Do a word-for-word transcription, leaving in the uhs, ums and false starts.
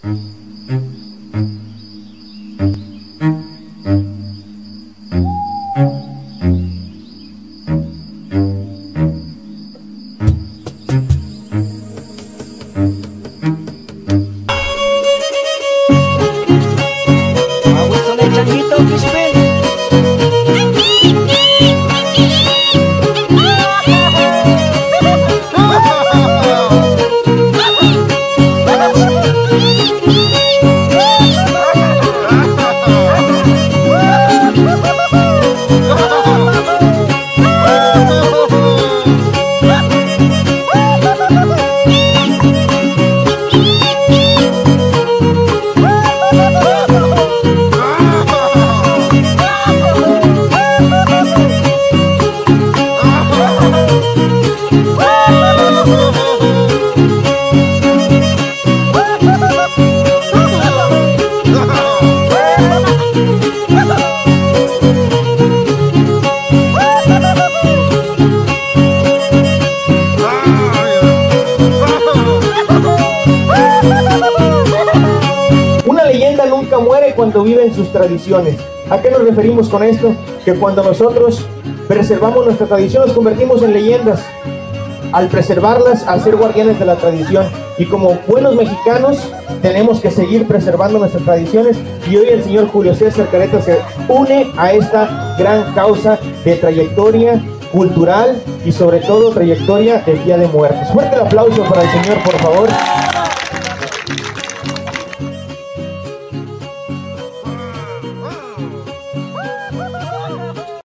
Muere cuando viven sus tradiciones. ¿A qué nos referimos con esto? Que cuando nosotros preservamos nuestra tradición nos convertimos en leyendas. Al preservarlas, al ser guardianes de la tradición. Y como buenos mexicanos tenemos que seguir preservando nuestras tradiciones, y hoy el señor Julio César Careta se une a esta gran causa de trayectoria cultural y sobre todo trayectoria del Día de Muertos. Fuerte el aplauso para el señor, por favor.